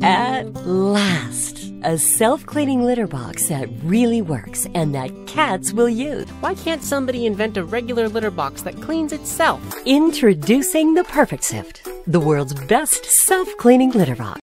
At last, a self-cleaning litter box that really works and that cats will use. Why can't somebody invent a regular litter box that cleans itself? Introducing the Purrfect Sift, the world's best self-cleaning litter box.